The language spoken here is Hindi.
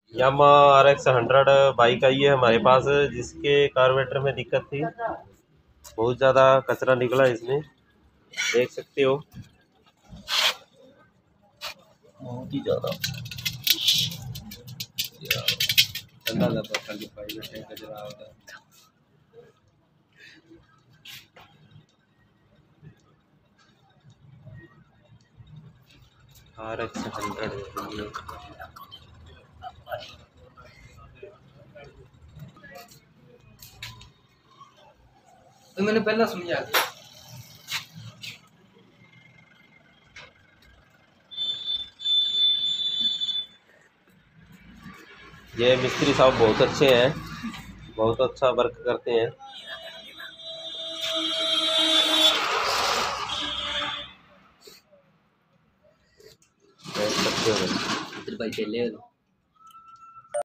यामा RX 100 बाइक आई है हमारे पास, जिसके कार्बोरेटर में दिक्कत थी। बहुत ज़्यादा कचरा निकला इसमें, देख सकते हो, बहुत ही ज़्यादा। RX 100 तो मैंने पहला सुनिया। ये मिस्त्री साहब बहुत अच्छे हैं, बहुत अच्छा वर्क करते हैं। देख सकते हो भाई चले